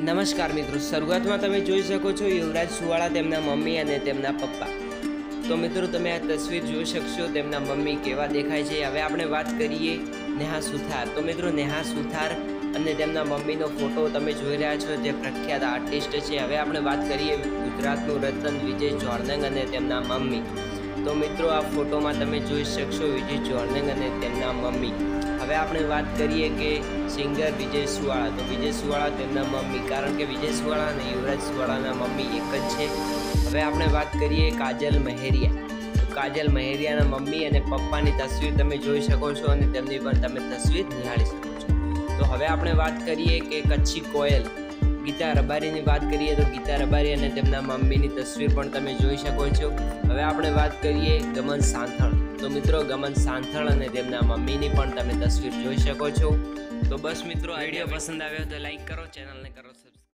નમસ્કાર મિત્રો, શરૂઆતમાં તમે જોઈ શકો છો યુવરાજ સુવાળા, તેમના મમ્મી અને તેમના પપ્પા. તો મિત્રો, તમે આ તસવીર જોઈ શકશો, તેમના મમ્મી કેવા દેખાય છે. હવે આપણે વાત કરીએ નેહા સુથાર. તો મિત્રો, નેહા સુથાર અને તેમના મમ્મીનો ફોટો તમે જોઈ રહ્યા છો, જે પ્રખ્યાત આર્ટિસ્ટ છે. હવે આપણે વાત કરીએ ગુજરાતનું રતન વિજય જોર્નંગ અને તેમના મમ્મી. તો મિત્રો, આ ફોટોમાં તમે જોઈ શકશો વિજય જોર્નંગ અને તેમના મમ્મી. હવે આપણે વાત કરીએ કે સિંગર વિજય સુવાળા. તો વિજય સુવાળા તેમના મમ્મી, કારણ કે વિજય સુવાળા અને યુવરાજ સુવાળાના મમ્મી એક જ છે. હવે આપણે વાત કરીએ કાજલ મહેરિયા. તો કાજલ મહેરિયાના મમ્મી અને પપ્પાની તસવીર તમે જોઈ શકો છો અને તેમની પણ તમે તસવીર નિહાળી શકો છો. તો હવે આપણે વાત કરીએ કે કચ્છી કોયલ ગીતા રબારીની વાત કરીએ તો ગીતા રબારી અને તેમના મમ્મીની તસવીર પણ તમે જોઈ શકો છો. હવે આપણે વાત કરીએ ગમન સાંથળ. તો મિત્રો, ગમન સાંથળ અને તેમના મમ્મીની પણ તમે તસવીર જોઈ શકો છો. તો બસ મિત્રો, આ વિડીયો પસંદ આવ્યો તો લાઈક કરો, ચેનલને કરો સબસ્ક્રાઈબ.